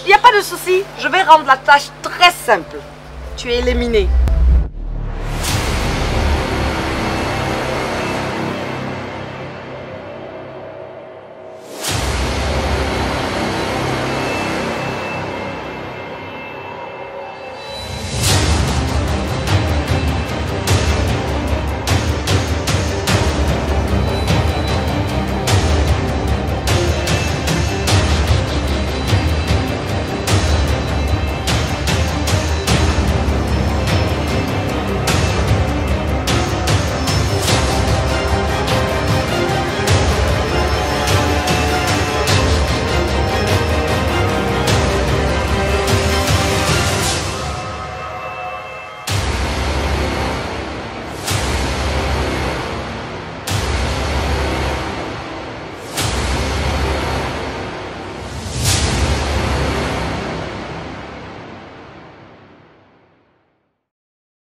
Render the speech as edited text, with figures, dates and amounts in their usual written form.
Il n'y a pas de souci, je vais rendre la tâche très simple. Tu es éliminé.